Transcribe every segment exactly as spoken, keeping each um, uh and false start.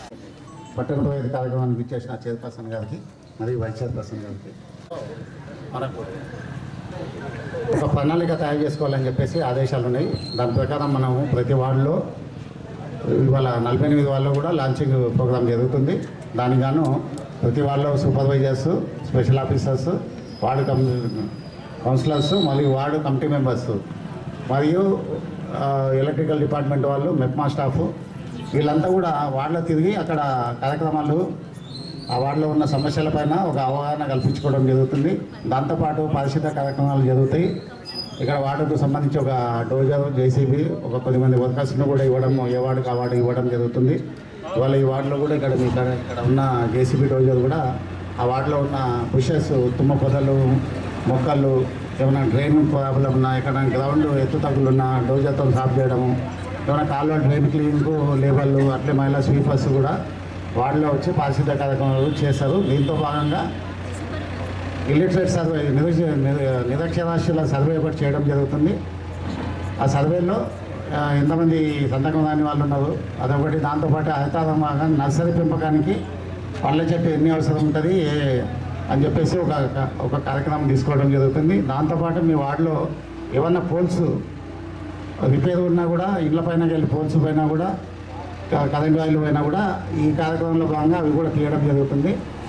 పట్టణ ప్రగతి కార్యక్రమానికి ఇచ్చేసిన చైర్పర్సన్ గారికి మరియు వైస్ చైర్పర్సన్ గారికి మనకు ఒక ప్రణాళిక తయారు చేసుకోవాలని చెప్పేసి ఆదేశాలు ఉన్నాయి. దాని ప్రకారం మనము ప్రతి వార్డులో ఇవాళ నలభై ఎనిమిది వార్డులో కూడా లాంచింగ్ ప్రోగ్రాం జరుగుతుంది. దానికి గాను ప్రతి వార్డులో supervisors, special officers, ward come councillors మరియు వార్డు కమిటీ మెంబర్స్ మరియు ఎలక్ట్రికల్ డిపార్ట్మెంట్ వాళ్ళు, మెప్మా స్టాఫ్ వీళ్ళంతా కూడా వార్డులో తిరిగి అక్కడ కార్యక్రమాలు ఆ వార్డులో ఉన్న సమస్యలపైన ఒక అవగాహన కల్పించుకోవడం జరుగుతుంది. దాంతోపాటు పారిశుద్ధ కార్యక్రమాలు జరుగుతాయి. ఇక్కడ వార్డుకు సంబంధించి ఒక డోజర్, జేసీబీ, ఒక పది మంది వర్కర్స్ను కూడా ఇవ్వడం, ఏ వార్డుకు ఆ వార్డు ఇవ్వడం జరుగుతుంది. ఇవాళ ఈ వార్డులో కూడా ఇక్కడ మీ ఇక్కడ ఉన్న జేసీబీ డోజర్ కూడా ఆ వార్డులో ఉన్న బుషెస్, తుమ్మ పొదలు, మొక్కలు, ఏమైనా డ్రైన్ ప్రాబ్లం ఉన్నా, ఎక్కడ గ్రౌండ్ ఎత్తు తగ్గులు ఉన్నా డోజర్తో సాఫ్ చేయడము, ఏమైనా కాలువ డ్రైన్ క్లీనింగ్ లేబర్లు, అట్లే మహిళా స్వీపర్స్ కూడా వార్డులో వచ్చి పారిశుద్ధ కార్యక్రమాలు చేస్తారు. దీంతో భాగంగా ఇల్లిటరేట్ సర్వే, నిరక్ష నిరక్షరాస్యుల సర్వే ఒకటి చేయడం జరుగుతుంది. ఆ సర్వేలో ఎంతమంది సంతకం రాని వాళ్ళు ఉన్నారు అదొకటి. దాంతోపాటు హరితారంగా నర్సరీ పెంపకానికి పళ్ళ చెట్టు ఎన్ని అవసరం ఉంటుంది ఏ అని చెప్పేసి ఒక ఒక కార్యక్రమం తీసుకోవడం జరుగుతుంది. దాంతోపాటు మీ వార్డులో ఏమన్నా పోల్స్ రిపేర్ ఉన్నా కూడా, ఇళ్ల పైన వెళ్ళి పోల్స్ పైన కూడా, కరెంట్ వైర్లు పైన కూడా ఈ కార్యక్రమంలో భాగంగా అవి కూడా తీయడం జరుగుతుంది.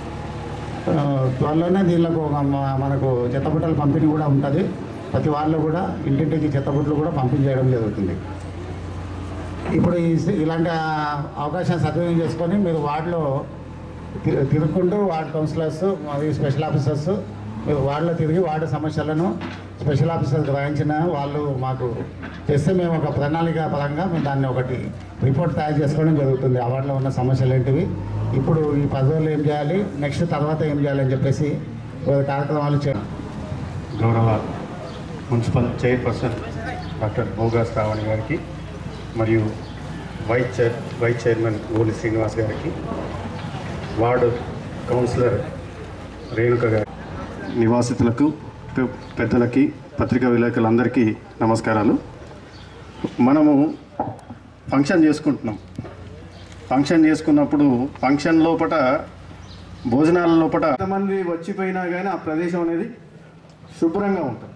త్వరలోనే దీనిలో మనకు చెత్తబుట్టల పంపిణీ కూడా ఉంటుంది. ప్రతి వార్డులో కూడా ఇంటింటికి చెత్తబుట్టలు కూడా పంపిణీ చేయడం జరుగుతుంది. ఇప్పుడు ఇలాంటి అవకాశాన్ని సద్వినియోగం చేసుకొని మీరు వార్డులో తిరుగుకుంటూ వార్డు కౌన్సిలర్స్ మరియు స్పెషల్ ఆఫీసర్స్ మీరు వార్డులో తిరిగి వార్డు సమస్యలను స్పెషల్ ఆఫీసర్ గ్రహించిన వాళ్ళు మాకు చేస్తే మేము ఒక ప్రణాళిక పరంగా మేము దాన్ని ఒకటి రిపోర్ట్ తయారు చేసుకోవడం జరుగుతుంది. ఆ వార్డులో ఉన్న సమస్యలు ఏంటివి, ఇప్పుడు ఈ పది రోజులు ఏం చేయాలి, నెక్స్ట్ తర్వాత ఏం చేయాలని చెప్పేసి కార్యక్రమాలు చేయాలి. గౌరవ municipal chairperson doctor Bhoga Shravani గారికి మరియు వైస్ చైర్ వైస్ చైర్మన్ గోలి శ్రీనివాస్ గారికి, వార్డు కౌన్సిలర్ రేణుక గారి, నివాసితులకు, పెద్దలకి, పత్రికా విలేకరులందరికీ నమస్కారాలు. మనము ఫంక్షన్ చేసుకుంటున్నాం. ఫంక్షన్ చేసుకున్నప్పుడు ఫంక్షన్ లోపల భోజనాల లోపల ఎంతమంది వచ్చిపోయినా కానీ ఆ ప్రదేశం అనేది శుభ్రంగా ఉంటుంది.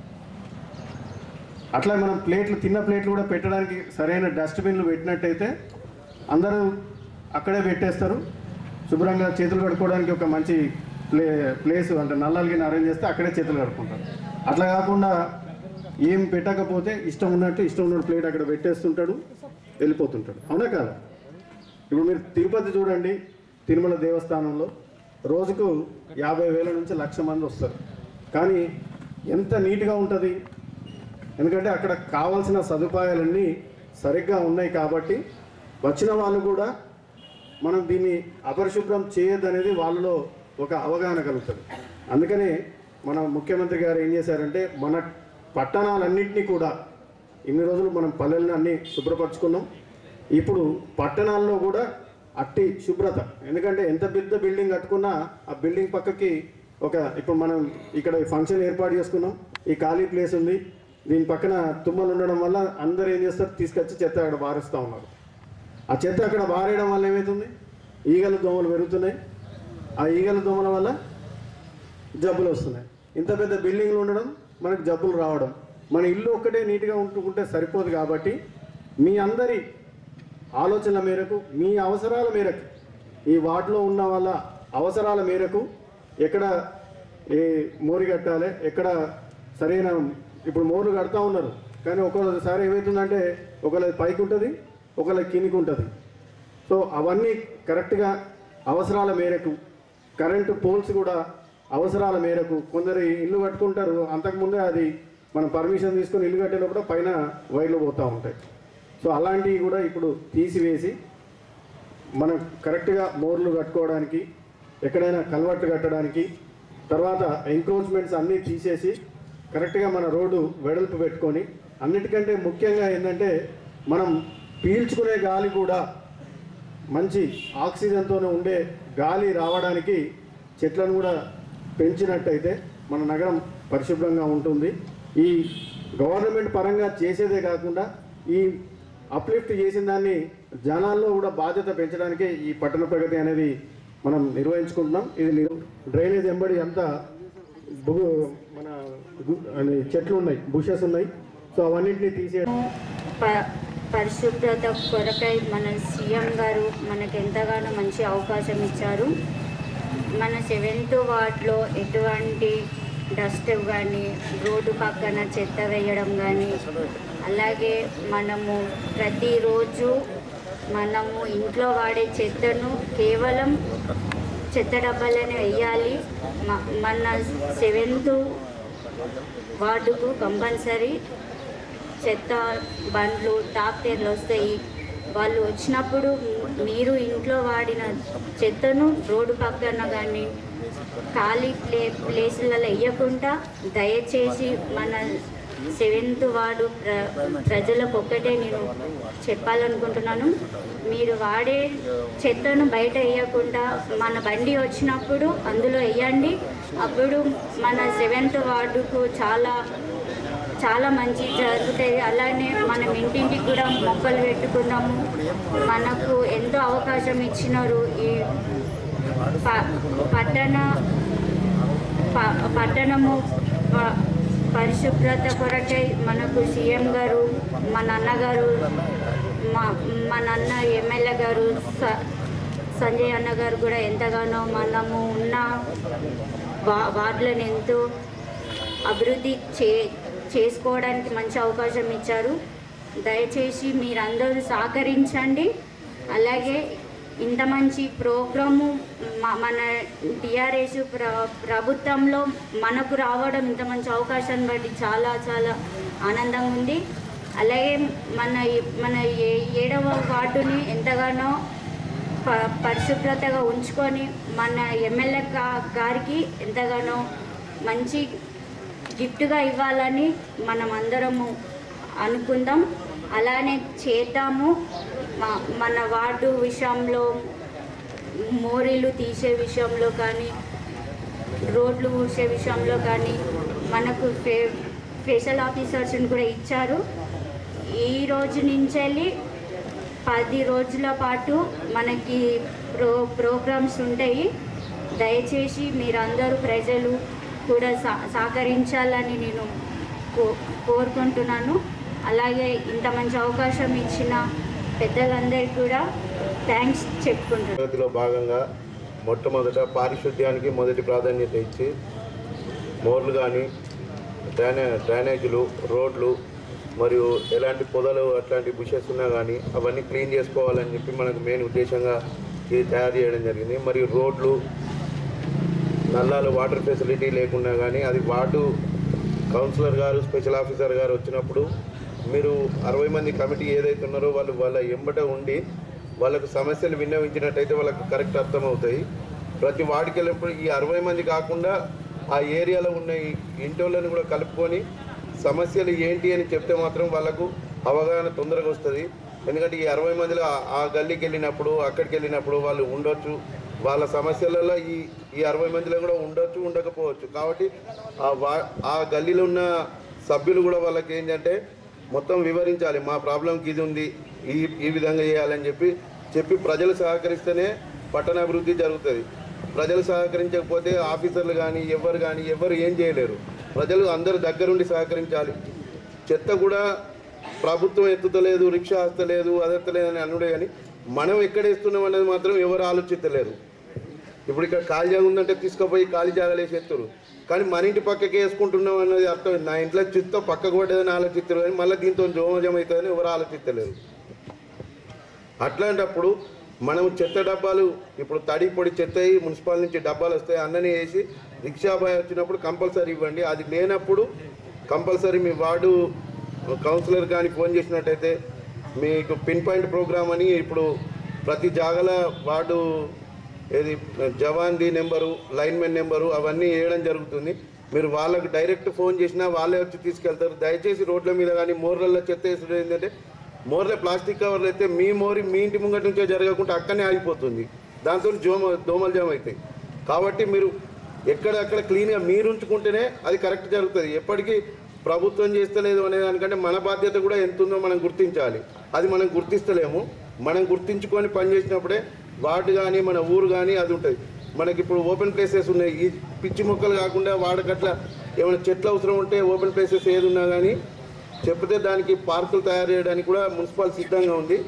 అట్లా మనం ప్లేట్లు, తిన్న ప్లేట్లు కూడా పెట్టడానికి సరైన డస్ట్బిన్లు పెట్టినట్టయితే అందరూ అక్కడే పెట్టేస్తారు. శుభ్రంగా చేతులు కడుక్కోవడానికి ఒక మంచి ప్లే ప్లేస్ అంటే నల్లలకి అరేంజ్ చేస్తే అక్కడే చేతులు కడుక్కుంటారు. అట్లా కాకుండా ఏం పెట్టకపోతే ఇష్టం ఉన్నట్టు ఇష్టం ఉన్న ప్లేట్ అక్కడ పెట్టేస్తుంటాడు, వెళ్ళిపోతుంటాడు. అవునా కాదా? ఇప్పుడు మీరు తిరుపతి చూడండి, తిరుమల దేవస్థానంలో రోజుకు యాభై వేల నుంచి లక్ష మంది వస్తారు. కానీ ఎంత నీట్గా ఉంటుంది, ఎందుకంటే అక్కడ కావాల్సిన సదుపాయాలన్నీ సరిగ్గా ఉన్నాయి కాబట్టి వచ్చిన వాళ్ళు కూడా మనం దీన్ని అపరిశుభ్రం చేయొద్దనేది వాళ్ళలో ఒక అవగాహన కలుగుతుంది. అందుకనే మన ముఖ్యమంత్రి గారు ఏం చేశారంటే మన పట్టణాలన్నింటినీ కూడా ఇన్ని రోజులు మనం పల్లెలను అన్నీ శుభ్రపరచుకున్నాం. ఇప్పుడు పట్టణాల్లో కూడా అట్టి శుభ్రత, ఎందుకంటే ఎంత పెద్ద బిల్డింగ్ కట్టుకున్నా ఆ బిల్డింగ్ పక్కకి ఒక ఇప్పుడు మనం ఇక్కడ ఫంక్షన్ ఏర్పాటు చేసుకున్నాం, ఈ ఖాళీ ప్లేస్ ఉంది, దీని పక్కన తుమ్మలు ఉండడం వల్ల అందరూ ఏం చేస్తారు, తీసుకొచ్చి చెత్త అక్కడ బారుస్తూ ఉన్నారు. ఆ చెత్త అక్కడ బారేయడం వల్ల ఏమవుతుంది, ఈగల దోమలు పెరుగుతున్నాయి. ఆ ఈగల దోమల వల్ల జబ్బులు వస్తున్నాయి. ఇంత పెద్ద బిల్డింగ్లు ఉండడం మనకు జబ్బులు రావడం, మన ఇల్లు ఒక్కటే నీట్గా ఉంటుకుంటే సరిపోదు. కాబట్టి మీ అందరి ఆలోచనల మేరకు, మీ అవసరాల మేరకు, ఈ వార్డులో ఉన్న వాళ్ళ అవసరాల మేరకు ఎక్కడ ఏ మోరి కట్టాలి, ఎక్కడ సరైన ఇప్పుడు మోర్లు కడతా ఉన్నారు. కానీ ఒక్కొక్కసారి ఏమవుతుందంటే ఒకళ్ళది పైకి ఉంటుంది, ఒకళ్ళది కిందికి ఉంటుంది. సో అవన్నీ కరెక్ట్గా అవసరాల మేరకు, కరెంటు పోల్స్ కూడా అవసరాల మేరకు, కొందరు ఇల్లు కట్టుకుంటారు, అంతకుముందే అది మనం పర్మిషన్ తీసుకొని ఇల్లు కట్టేటప్పుడు పైన వైర్లు పోతూ ఉంటాయి. సో అలాంటివి కూడా ఇప్పుడు తీసివేసి మనం కరెక్ట్గా మోర్లు కట్టుకోవడానికి, ఎక్కడైనా కల్వర్ట్ కట్టడానికి, తర్వాత ఎంక్రోచ్మెంట్స్ అన్నీ తీసేసి కరెక్ట్గా మన రోడ్డు వెడల్పు పెట్టుకొని, అన్నిటికంటే ముఖ్యంగా ఏంటంటే మనం పీల్చుకునే గాలి కూడా మంచి ఆక్సిజన్తోనే ఉండే గాలి రావడానికి చెట్లను కూడా పెంచినట్టయితే మన నగరం పరిశుభ్రంగా ఉంటుంది. ఈ గవర్నమెంట్ పరంగా చేసేదే కాకుండా ఈ అప్లిఫ్ట్ చేసిన దాన్ని జనాల్లో కూడా బాధ్యత పెంచడానికి ఈ పట్టణ ప్రగతి అనేది మనం నిర్వహించుకుంటున్నాం. ఇది డ్రైనేజ్ ఎంబడి అంతా బుగు మన చెట్లు ఉన్నాయి, బుషెస్ ఉన్నాయి. సో అవన్నింటినీ తీసే పరిశుభ్రత కొరకై మన సీఎం గారు మనకు ఎంతగానో మంచి అవకాశం ఇచ్చారు. మన సెవెంత్ వార్డ్లో ఎటువంటి డస్ట్ కానీ, రోడ్డు పక్కన చెత్త వేయడం కానీ, అలాగే మనము ప్రతిరోజు మనము ఇంట్లో వాడే చెత్తను కేవలం చెత్త డబ్బాలనే వేయాలి. మన సెవెంత్ వార్డుకు కంపల్సరీ చెత్త బండ్లు ట్రాక్టర్లు వస్తాయి. వాళ్ళు వచ్చినప్పుడు మీరు ఇంట్లో వాడిన చెత్తను రోడ్డు పక్కన కానీ ఖాళీ ప్లే ప్లేసులలో వేయకుండా దయచేసి మన సెవెంత్ వార్డు ప్ర ప్రజలకు ఒక్కటే నేను చెప్పాలనుకుంటున్నాను. మీరు వాడే చెత్తను బయట వేయకుండా మన బండి వచ్చినప్పుడు అందులో వేయండి. అప్పుడు మన సెవెంత్ వార్డుకు చాలా చాలా మంచి జరుగుతుంది. అలానే మనం ఇంటింటికి కూడా మొక్కలు పెట్టుకున్నాము. మనకు ఎంతో అవకాశం ఇచ్చినారు. ఈ పట్టణ పట్టణము పరిశుభ్రత కొరకై మనకు సీఎం గారు, మా నాన్నగారు, మా మా నాన్న ఎమ్మెల్యే గారు సంజయ్ అన్న గారు కూడా ఎంతగానో మనము ఉన్న వా వార్డులను ఎంతో అభివృద్ధి చే చేసుకోవడానికి మంచి అవకాశం ఇచ్చారు. దయచేసి మీరందరూ సహకరించండి. అలాగే ఇంత మంచి ప్రోగ్రాము మన టీఆర్ఎస్ ప్ర ప్రభుత్వంలో మనకు రావడం, ఇంత మంచి అవకాశాన్ని బట్టి చాలా చాలా ఆనందంగా ఉంది. అలాగే మన మన ఏడవ వార్డుని ఎంతగానో ప పరిశుభ్రతగా ఉంచుకొని మన ఎమ్మెల్యే గారికి ఎంతగానో మంచి గిఫ్ట్గా ఇవ్వాలని మనం అందరము అనుకుందాం. అలానే చేద్దాము. మన వార్డు విషయంలో మోరీలు తీసే విషయంలో కానీ, రోడ్లు ఊడ్చే విషయంలో కానీ మనకు ఫే స్పెషల్ ఆఫీసర్స్ని కూడా ఇచ్చారు. ఈ రోజు నుంచి పది రోజుల పాటు మనకి ప్రో ప్రోగ్రామ్స్ ఉంటాయి. దయచేసి మీరందరూ ప్రజలు కూడా సహ సహకరించాలని నేను కో కోరుకుంటున్నాను. అలాగే ఇంత మంచి అవకాశం ఇచ్చిన పెద్దలందరికీ కూడా థ్యాంక్స్ చెప్పుకుంటున్నాను. ప్రగతిలో భాగంగా మొట్టమొదట పారిశుద్ధ్యానికి మొదటి ప్రాధాన్యత ఇచ్చి మోర్లు కానీ, డ్రైనే డ్రైనేజీలు, రోడ్లు మరియు ఎలాంటి పొదలు అట్లాంటి బుషెస్ ఉన్నా కానీ అవన్నీ క్లీన్ చేసుకోవాలని చెప్పి మనకు మెయిన్ ఉద్దేశంగా ఇది తయారు చేయడం జరిగింది. మరియు రోడ్లు, నల్లాలు, వాటర్ ఫెసిలిటీ లేకున్నా కానీ అది వార్డు కౌన్సిలర్ గారు, స్పెషల్ ఆఫీసర్ గారు వచ్చినప్పుడు మీరు అరవై మంది కమిటీ ఏదైతే ఉన్నారో వాళ్ళు వాళ్ళ ఎంబట ఉండి వాళ్ళకు సమస్యలు విన్నవించినట్టయితే వాళ్ళకు కరెక్ట్ అర్థమవుతాయి. ప్రతి వార్డుకి వెళ్ళినప్పుడు ఈ అరవై మంది కాకుండా ఆ ఏరియాలో ఉన్న ఇంటోళ్ళని కూడా కలుపుకొని సమస్యలు ఏంటి అని చెప్తే మాత్రం వాళ్ళకు అవగాహన తొందరగా వస్తుంది. ఎందుకంటే ఈ అరవై మందిలో ఆ గల్లీకి వెళ్ళినప్పుడు, అక్కడికి వెళ్ళినప్పుడు వాళ్ళు ఉండొచ్చు, వాళ్ళ సమస్యలలో ఈ ఈ అరవై మందిలో కూడా ఉండొచ్చు, ఉండకపోవచ్చు. కాబట్టి ఆ వా ఆ గల్లీలో ఉన్న సభ్యులు కూడా వాళ్ళకి ఏంటంటే మొత్తం వివరించాలి, మా ప్రాబ్లంకి ఇది ఉంది, ఈ ఈ విధంగా చేయాలని చెప్పి చెప్పి ప్రజలు సహకరిస్తేనే పట్టణాభివృద్ధి జరుగుతుంది. ప్రజలు సహకరించకపోతే ఆఫీసర్లు కానీ ఎవరు కానీ ఎవరు ఏం చేయలేరు. ప్రజలు అందరూ దగ్గరుండి సహకరించాలి. చెత్త కూడా ప్రభుత్వం ఎత్తుతలేదు, రిక్షా వస్తలేదు, అది ఎత్తలేదని అనుడే కానీ మనం ఎక్కడ వేస్తున్నాం అనేది మాత్రం ఎవరు ఆలోచించలేరు. ఇప్పుడు ఇక్కడ ఖాళీ జాగా ఉందంటే తీసుకుపోయి ఖాళీ జాగాలు వేసి ఎత్తురు, కానీ మన ఇంటి పక్కకి వేసుకుంటున్నాం అన్నది అర్థం. నా ఇంట్లో చిత్త పక్కకు పడ్డదని ఆలోచిస్తారు కానీ మళ్ళీ దీంతో జోమజం అవుతుందని ఎవరు ఆలోచించలేరు. అట్లాంటప్పుడు మనం చెత్త డబ్బాలు ఇప్పుడు తడి పొడి చెత్త మున్సిపాల్ నుంచి డబ్బాలు వస్తాయి, అన్ననే వేసి రిక్షా బాయ్ వచ్చినప్పుడు కంపల్సరీ ఇవ్వండి. అది లేనప్పుడు కంపల్సరీ మీ వార్డు కౌన్సిలర్ కానీ ఫోన్ చేసినట్టయితే మీకు పిన్ పాయింట్ ప్రోగ్రామ్ అని ఇప్పుడు ప్రతి జాగల వార్డు ఏది జవాన్ది నెంబరు, లైన్మెన్ నెంబరు అవన్నీ వేయడం జరుగుతుంది. మీరు వాళ్ళకు డైరెక్ట్ ఫోన్ చేసినా వాళ్ళే వచ్చి తీసుకెళ్తారు. దయచేసి రోడ్ల మీద కానీ మోర్లలో చెత్త వేసుడు ఏంటంటే మోర్లే ప్లాస్టిక్ కవర్లు అయితే మీ మోరి మీ ఇంటి ముంగటి నుంచే జరగకుండా అక్కడనే ఆగిపోతుంది. దాంతో జోమ దోమలు జామ అవుతాయి. కాబట్టి మీరు ఎక్కడెక్కడ క్లీన్గా మీరు ఉంచుకుంటేనే అది కరెక్ట్ జరుగుతుంది. ఎప్పటికీ ప్రభుత్వం చేస్తలేదు అనే దానికంటే మన బాధ్యత కూడా ఎంత ఉందో మనం గుర్తించాలి. అది మనం గుర్తిస్తలేము. మనం గుర్తించుకొని పనిచేసినప్పుడే వార్డు కానీ మన ఊరు కానీ అది ఉంటుంది. మనకి ఇప్పుడు ఓపెన్ ప్లేసెస్ ఉన్నాయి, ఈ పిచ్చి మొక్కలు కాకుండా వాడకట్ల ఏమైనా చెట్లు అవసరం ఉంటే ఓపెన్ ప్లేసెస్ ఏది ఉన్నా కానీ చెప్తే దానికి పార్కులు తయారు చేయడానికి కూడా మున్సిపల్ సిద్ధంగా ఉంది.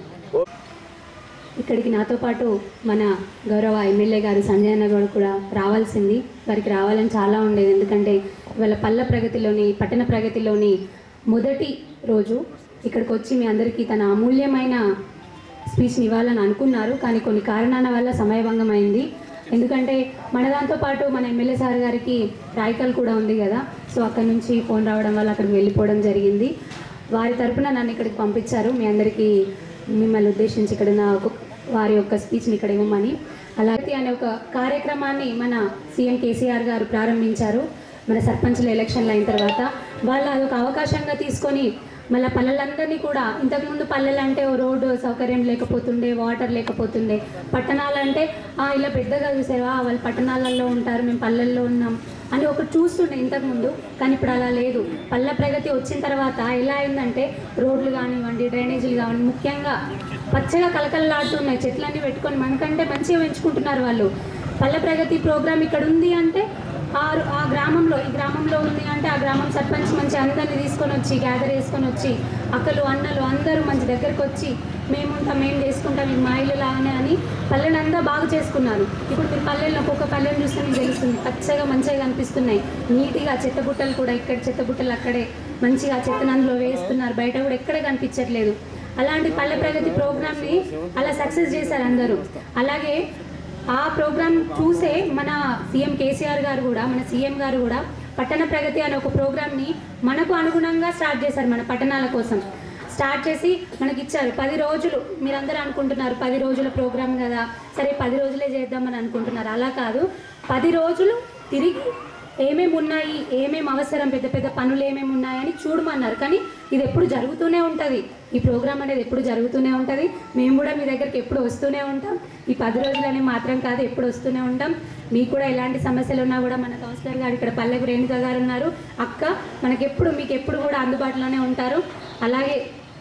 ఇక్కడికి నాతో పాటు మన గౌరవ ఎమ్మెల్యే గారు సంజయ్ అన్న గారు కూడా రావాల్సింది. వారికి రావాలని చాలా ఉండేది, ఎందుకంటే ఇవాళ పల్లె ప్రగతిలోని పట్టణ ప్రగతిలోని మొదటి రోజు ఇక్కడికి వచ్చి మీ అందరికీ తన అమూల్యమైన స్పీచ్ని ఇవ్వాలని అనుకున్నారు. కానీ కొన్ని కారణాల వల్ల సమయభంగం అయింది. ఎందుకంటే మన దాంతో పాటు మన ఎమ్మెల్యే సార్ గారికి రాయకల్ కూడా ఉంది కదా, సో అక్కడి నుంచి ఫోన్ రావడం వల్ల అక్కడికి వెళ్ళిపోవడం జరిగింది. వారి తరపున నన్ను ఇక్కడికి పంపించారు మీ అందరికీ మిమ్మల్ని ఉద్దేశించి ఇక్కడ నా వారి యొక్క స్పీచ్ని ఇక్కడ ఇవ్వమని. అలాగే అనే ఒక కార్యక్రమాన్ని మన సీఎం కేసీఆర్ గారు ప్రారంభించారు మన సర్పంచ్ల ఎలక్షన్లు అయిన తర్వాత. వాళ్ళు అదొక అవకాశంగా తీసుకొని మళ్ళీ పల్లెలందరినీ కూడా, ఇంతకుముందు పల్లెలు అంటే రోడ్డు సౌకర్యం లేకపోతుండే, వాటర్ లేకపోతుండే, పట్టణాలంటే ఇలా పెద్దగా చూసావా వాళ్ళు పట్టణాలలో ఉంటారు మేము పల్లెల్లో ఉన్నాం అని ఒకటి చూస్తుండే ఇంతకుముందు. కానీ ఇప్పుడు అలా లేదు. పల్లె ప్రగతి వచ్చిన తర్వాత ఎలా అయిందంటే రోడ్లు కానివ్వండి, డ్రైనేజీలు కానివ్వండి, ముఖ్యంగా పచ్చగా కలకలలాడుతున్నాయి. చెట్లన్నీ పెట్టుకొని మనకంటే మంచిగా పెంచుకుంటున్నారు వాళ్ళు. పల్లె ప్రగతి ప్రోగ్రామ్ ఇక్కడ ఉంది అంటే ఆ ఆ గ్రామంలో ఈ గ్రామంలో ఉంది అంటే ఆ గ్రామం సర్పంచ్ మంచి అందరినీ తీసుకొని వచ్చి గ్యాదర్ చేసుకొని వచ్చి అక్కలు అన్నలు అందరూ మంచి దగ్గరకు వచ్చి మేముంటాం మేము చేసుకుంటాం ఇది మా ఇల్లు లాగానే అని పల్లెని అంతా బాగు చేసుకున్నారు. ఇప్పుడు మీరు పల్లెల్లో ఒక్కొక్క పల్లెని చూస్తే మీకు తెలుస్తుంది, పచ్చగా మంచిగా కనిపిస్తున్నాయి, నీట్గా. చెత్తబుట్టలు కూడా ఇక్కడ చెత్తబుట్టలు అక్కడే మంచిగా చెత్తను అందులో వేస్తున్నారు, బయట కూడా ఎక్కడే కనిపించట్లేదు. అలాంటి పల్లె ప్రగతి ప్రోగ్రామ్ని అలా సక్సెస్ చేశారు అందరూ. అలాగే ఆ ప్రోగ్రామ్ చూసే మన సీఎం కేసీఆర్ గారు కూడా మన సీఎం గారు కూడా పట్టణ ప్రగతి అనే ఒక ప్రోగ్రామ్ని మనకు అనుగుణంగా స్టార్ట్ చేశారు. మన పట్టణాల కోసం స్టార్ట్ చేసి మనకి ఇచ్చారు. పది రోజులు మీరందరూ అనుకుంటున్నారు పది రోజుల ప్రోగ్రామ్ కదా, సరే పది రోజులే చేద్దామని అనుకుంటున్నారు. అలా కాదు, పది రోజులు తిరిగి ఏమేమి ఉన్నాయి, ఏమేమి అవసరం, పెద్ద పెద్ద పనులు ఏమేమి ఉన్నాయని చూడమన్నారు. కానీ ఇది ఎప్పుడు జరుగుతూనే ఉంటుంది, ఈ ప్రోగ్రామ్ అనేది ఎప్పుడు జరుగుతూనే ఉంటుంది. మేము కూడా మీ దగ్గరికి ఎప్పుడు వస్తూనే ఉంటాం. ఈ పది రోజులని మాత్రం కాదు, ఎప్పుడు వస్తూనే ఉంటాం. మీకు కూడా ఎలాంటి సమస్యలు ఉన్నా కూడా మన కౌన్సిలర్ గారు ఇక్కడ పల్లెకు రేణుక గారు ఉన్నారు, అక్క మనకెప్పుడు మీకు ఎప్పుడు కూడా అందుబాటులోనే ఉంటారు. అలాగే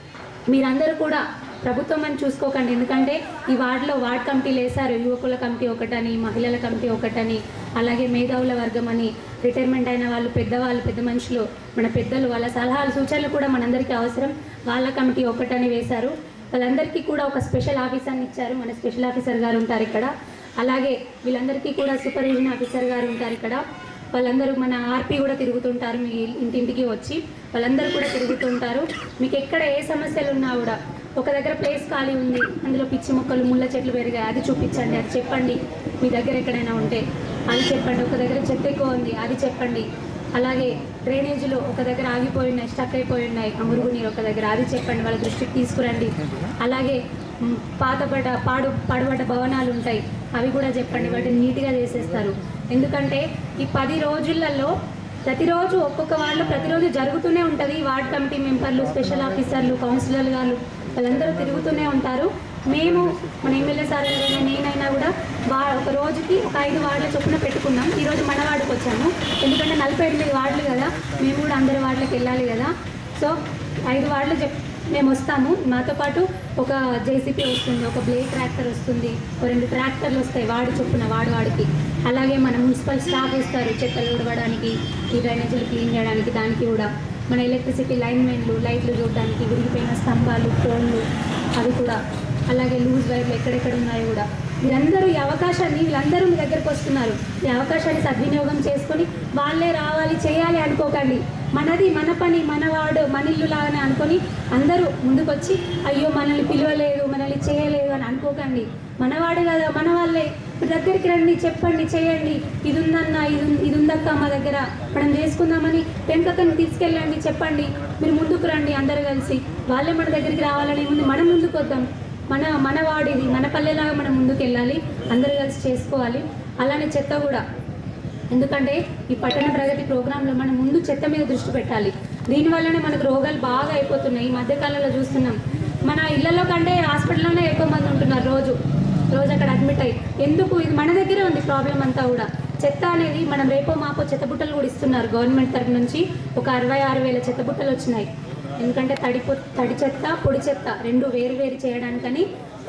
మీరందరూ కూడా ప్రభుత్వం అని చూసుకోకండి, ఎందుకంటే ఈ వార్డులో వార్డ్ కమిటీలు వేశారు. యువకుల కమిటీ ఒకటని, మహిళల కమిటీ ఒకటని, అలాగే మేధావుల వర్గం అని, రిటైర్మెంట్ అయిన వాళ్ళు, పెద్దవాళ్ళు, పెద్ద మనుషులు, మన పెద్దలు, వాళ్ళ సలహాలు సూచనలు కూడా మనందరికీ అవసరం, వాళ్ళ కమిటీ ఒకటని వేశారు. వాళ్ళందరికీ కూడా ఒక స్పెషల్ ఆఫీసర్ని ఇచ్చారు, మన స్పెషల్ ఆఫీసర్ గారు ఉంటారు ఇక్కడ. అలాగే వీళ్ళందరికీ కూడా సూపర్విజన్ ఆఫీసర్ గారు ఉంటారు ఇక్కడ. వాళ్ళందరూ మన ఆర్పీ కూడా తిరుగుతుంటారు, మీ ఇంటింటికి వచ్చి వాళ్ళందరూ కూడా తిరుగుతుంటారు. మీకు ఎక్కడ ఏ సమస్యలు ఉన్నా కూడా, ఒక దగ్గర ప్లేస్ ఖాళీ ఉంది, అందులో పిచ్చి మొక్కలు ముళ్ళ చెట్లు పెరిగాయి, అది చూపించండి, అది చెప్పండి. మీ దగ్గర ఎక్కడైనా ఉంటే అది చెప్పండి. ఒక దగ్గర చెత్త ఎక్కువ ఉంది, అది చెప్పండి. అలాగే డ్రైనేజీలో ఒక దగ్గర ఆగిపోయి ఉన్నాయి, స్టక్ అయిపోయి ఉన్నాయి, ఆ మురుగునీరు ఒక దగ్గర, అది చెప్పండి, వాళ్ళ దృష్టికి తీసుకురండి. అలాగే పాతపడ్డ పాడు పాడుపడ్డ భవనాలు ఉంటాయి, అవి కూడా చెప్పండి, వాటిని నీట్గా చేసేస్తారు. ఎందుకంటే ఈ పది రోజులలో ప్రతిరోజు ఒక్కొక్క వార్డులో ప్రతిరోజు జరుగుతూనే ఉంటుంది. వార్డ్ కమిటీ మెంబర్లు, స్పెషల్ ఆఫీసర్లు, కౌన్సిలర్ గారు వాళ్ళందరూ తిరుగుతూనే ఉంటారు. మేము మన ఎమ్మెల్యే సార్ అయినా నేనైనా కూడా వా ఒక రోజుకి ఒక ఐదు వార్డుల చొప్పున పెట్టుకున్నాం. ఈరోజు మన వార్డుకి వచ్చాము, ఎందుకంటే నలభై ఎనిమిది వార్డులు కదా, మేము కూడా అందరి వార్డులకు వెళ్ళాలి కదా. సో ఐదు వార్డులు చెప్ మేము వస్తాము. మాతో పాటు ఒక జేసీపీ వస్తుంది, ఒక బ్లేడ్ ట్రాక్టర్ వస్తుంది, ఒక రెండు ట్రాక్టర్లు వస్తాయి వార్డు చొప్పున వార్డు వాడికి. అలాగే మన మున్సిపల్ స్టాఫ్ వస్తారు చెత్తలు ఉడవడానికి, ఈ డ్రైనేజీలు క్లీన్ చేయడానికి. దానికి కూడా మన ఎలక్ట్రిసిటీ లైన్మెన్లు, లైట్లు చూడడానికి, విరిగిపోయిన స్తంభాలు, పోల్లు అవి కూడా, అలాగే లూజ్ వైర్లు ఎక్కడెక్కడ ఉన్నాయో కూడా. వీరందరూ ఈ అవకాశాన్ని, వీళ్ళందరూ మీ దగ్గరకు వస్తున్నారు, ఈ అవకాశాన్ని సద్వినియోగం చేసుకొని వాళ్ళే రావాలి చేయాలి అనుకోకండి. మనది మన పని, మన వాడు, మన ఇల్లు లాగానే అనుకొని అందరూ ముందుకొచ్చి అయ్యో మనల్ని పిలవలేదు, మనల్ని చేయలేదు అని అనుకోకండి. మనవాడు కదా, మన వాళ్ళే దగ్గరికి రండి, చెప్పండి, చేయండి. ఇది ఉందన్న, ఇది ఇది ఉందక్క మా దగ్గర, మనం చేసుకుందామని వెనుకక్కని తీసుకెళ్ళండి, చెప్పండి. మీరు ముందుకు రండి, అందరూ కలిసి. వాళ్ళే మన దగ్గరికి రావాలని ఉంది, మనం ముందుకు వద్దాం. మన మన వాడిది, మన పల్లెలాగా మనం ముందుకు వెళ్ళాలి, అందరూ కలిసి చేసుకోవాలి. అలానే చెత్త కూడా, ఎందుకంటే ఈ పట్టణ ప్రగతి ప్రోగ్రాంలో మనం ముందు చెత్త మీద దృష్టి పెట్టాలి. దీనివల్లనే మనకు రోగాలు బాగా అయిపోతున్నాయి. ఈ మధ్యకాలంలో చూస్తున్నాం, మన ఇళ్లలో కంటే హాస్పిటల్లోనే ఎక్కువ మంది ఉంటున్నారు రోజు రోజు అక్కడ అడ్మిట్ అయ్యి. ఎందుకు? ఇది మన దగ్గరే ఉంది ప్రాబ్లం అంతా కూడా. చెత్త అనేది మనం రేపో మాపో చెత్తబుట్టలు కూడా ఇస్తున్నారు గవర్నమెంట్ తరఫు నుంచి. ఒక అరవై ఆరు వేల చెత్తబుట్టలు వచ్చినాయి. ఎందుకంటే తడి తడి చెత్త, పొడి చెత్త రెండు వేరు వేరు చేయడానికని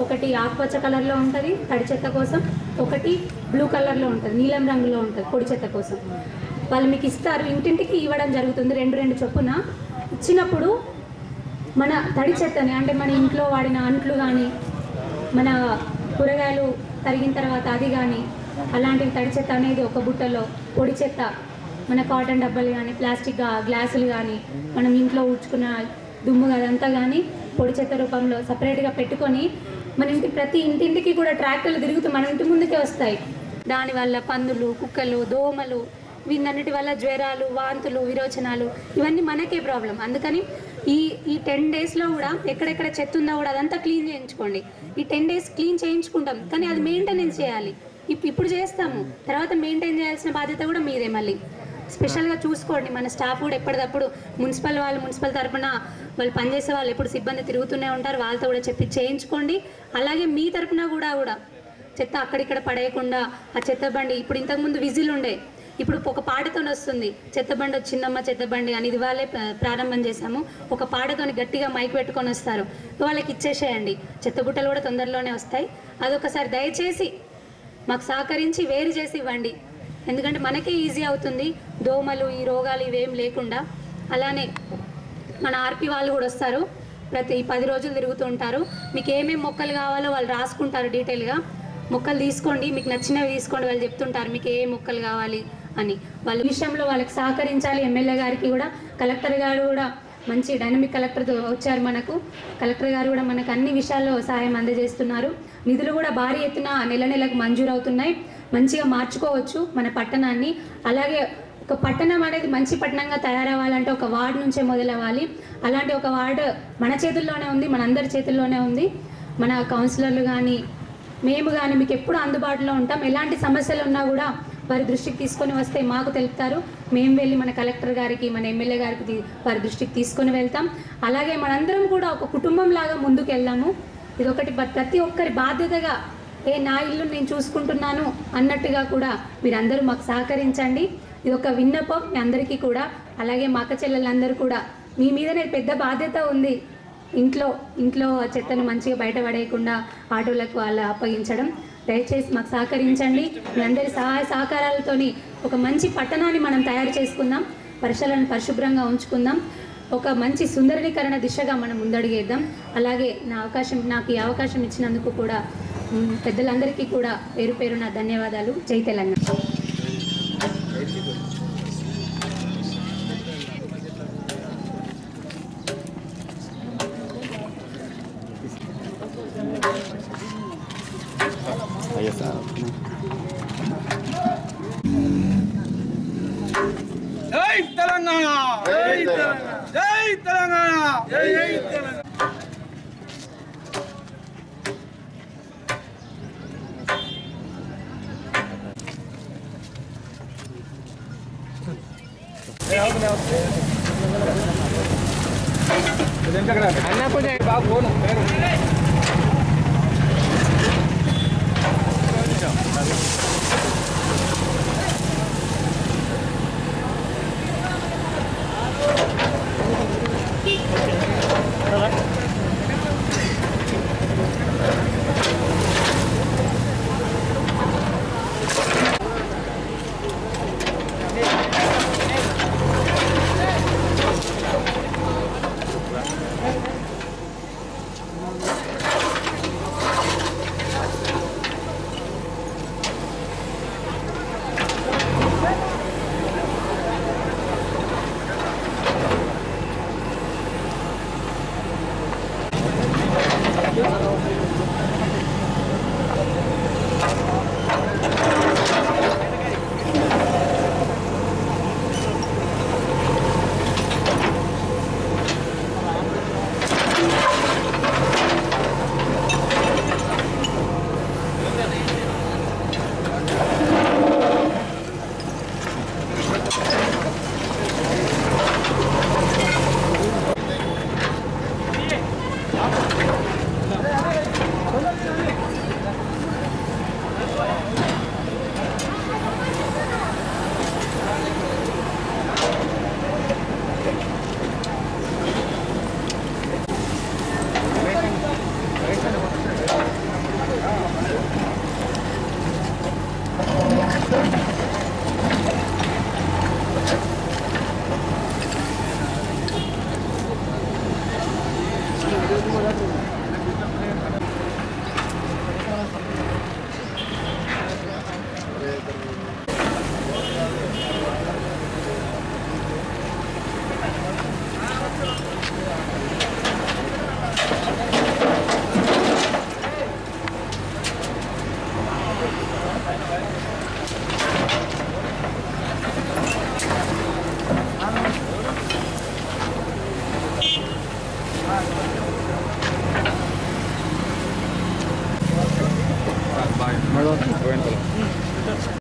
ఒకటి ఆకుపచ్చ కలర్లో ఉంటుంది తడి చెత్త కోసం, ఒకటి బ్లూ కలర్లో ఉంటుంది, నీలం రంగులో ఉంటుంది పొడి చెత్త కోసం. వాళ్ళు మీకు ఇస్తారు, ఇంటింటికి ఇవ్వడం జరుగుతుంది రెండు రెండు చొప్పున. ఇచ్చినప్పుడు మన తడి చెత్తని అంటే మన ఇంట్లో వాడిన అంట్లు కానీ, మన కూరగాయలు తరిగిన తర్వాత అది కానీ, అలాంటివి తడి చెత్త అనేది ఒక బుట్టలో, పొడి చెత్త మన కాటన్ డబ్బాలు కానీ, ప్లాస్టిక్ గ్లాసులు కానీ, మనం ఇంట్లో ఊడ్చుకున్న దుమ్ము అదంతా కానీ పొడి చెత్త రూపంలో సపరేట్గా పెట్టుకొని మన ఇంటి ప్రతి ఇంటింటికి కూడా ట్రాక్టర్లు తిరుగుతూ మన ఇంటి ముందుకే వస్తాయి. దానివల్ల పందులు, కుక్కలు, దోమలు, వీటన్నిటి వల్ల జ్వరాలు, వాంతులు, విరోచనాలు ఇవన్నీ మనకే ప్రాబ్లం. అందుకని ఈ ఈ టెన్ డేస్లో కూడా ఎక్కడెక్కడ చెత్త ఉందో కూడా అదంతా క్లీన్ చేయించుకోండి. ఈ టెన్ డేస్ క్లీన్ చేయించుకుంటాం, కానీ అది మెయింటెనెన్స్ చేయాలి. ఇప్పుడు చేస్తాము, తర్వాత మెయింటైన్ చేయాల్సిన బాధ్యత కూడా మీదే. మళ్ళీ స్పెషల్గా చూసుకోండి. మన స్టాఫ్ కూడా ఎప్పటికప్పుడు మున్సిపల్ వాళ్ళు మున్సిపల్ తరఫున వాళ్ళు పనిచేసే వాళ్ళు ఎప్పుడు సిబ్బంది తిరుగుతూనే ఉంటారు, వాళ్ళతో కూడా చెప్పి చేయించుకోండి. అలాగే మీ తరఫున కూడా కూడా చెత్త అక్కడిక్కడ పడేయకుండా ఆ చెత్త బండి, ఇప్పుడు ఇంతకుముందు విజిల్ ఉండే, ఇప్పుడు ఒక పాటతో వస్తుంది చెత్త బండి వచ్చిందమ్మ చెత్త బండి అని. ఇది వాళ్ళే ప్రారంభం చేశాము. ఒక పాటతో గట్టిగా మైక్ పెట్టుకొని వస్తారు, వాళ్ళకి ఇచ్చేసేయండి. చెత్త బుట్టలు కూడా తొందరలోనే వస్తాయి. అదొకసారి దయచేసి మాకు సహకరించి వేరు చేసి ఇవ్వండి, ఎందుకంటే మనకే ఈజీ అవుతుంది. దోమలు, ఈ రోగాలు ఇవేం లేకుండా. అలానే మన ఆర్పి వాళ్ళు కూడా వస్తారు, ప్రతి పది రోజులు తిరుగుతూ ఉంటారు. మీకు ఏమేమి మొక్కలు కావాలో వాళ్ళు రాసుకుంటారు డీటెయిల్గా. మొక్కలు తీసుకోండి, మీకు నచ్చినవి తీసుకోండి, వాళ్ళు చెప్తుంటారు మీకు ఏ మొక్కలు కావాలి అని. వాళ్ళ విషయంలో వాళ్ళకి సహకరించాలి. ఎమ్మెల్యే గారికి కూడా, కలెక్టర్ గారు కూడా మంచి డైనమిక్ కలెక్టర్తో వచ్చారు మనకు. కలెక్టర్ గారు కూడా మనకు అన్ని విషయాల్లో సహాయం అందజేస్తున్నారు. నిధులు కూడా భారీ ఎత్తున నెల నెలకు మంజూరు అవుతున్నాయి. మంచిగా మార్చుకోవచ్చు మన పట్టణాన్ని. అలాగే ఒక పట్టణం అనేది మంచి పట్టణంగా తయారవ్వాలంటే ఒక వార్డు నుంచే మొదలవ్వాలి. అలాంటి ఒక వార్డు మన చేతుల్లోనే ఉంది, మనందరి చేతుల్లోనే ఉంది. మన కౌన్సిలర్లు కానీ మేము కానీ మీకు ఎప్పుడు అందుబాటులో ఉంటాం. ఎలాంటి సమస్యలు ఉన్నా కూడా వారి దృష్టికి తీసుకొని వస్తే మాకు తెలుపుతారు. మేము వెళ్ళి మన కలెక్టర్ గారికి, మన ఎమ్మెల్యే గారికి వారి దృష్టికి తీసుకొని వెళ్తాం. అలాగే మనందరం కూడా ఒక కుటుంబం లాగా ముందుకు వెళ్దాము. ఇదొకటి ప్రతి ఒక్కరి బాధ్యతగా, ఏ నా ఇల్లు నేను చూసుకుంటున్నాను అన్నట్టుగా కూడా మీరందరూ మాకు సహకరించండి. ఇది ఒక విన్నపం మీ అందరికీ కూడా. అలాగే మా అక్క చెల్లెలందరూ కూడా మీ మీదనే పెద్ద బాధ్యత ఉంది. ఇంట్లో ఇంట్లో చెత్తను మంచిగా బయట పడేయకుండా ఆటోలకు అలా అప్పగించడం. దయచేసి మాకు సహకరించండి. మీ అందరి సహాయ సహకారాలతోని ఒక మంచి పట్టణాన్ని మనం తయారు చేసుకుందాం. పరిసరాలను పరిశుభ్రంగా ఉంచుకుందాం. ఒక మంచి సుందరీకరణ దిశగా మనం ముందడుగేద్దాం. అలాగే నా అవకాశం నాకు ఈ అవకాశం ఇచ్చినందుకు కూడా పెద్దలందరికీ కూడా పేరు పేరు నా ధన్యవాదాలు. జై తెలంగాణ. జై తెలంగాణ, జై తెలంగాణ, జై తెలంగాణ, జై తెలంగాణ. అన్న కొంచెం బాగా ఫోన్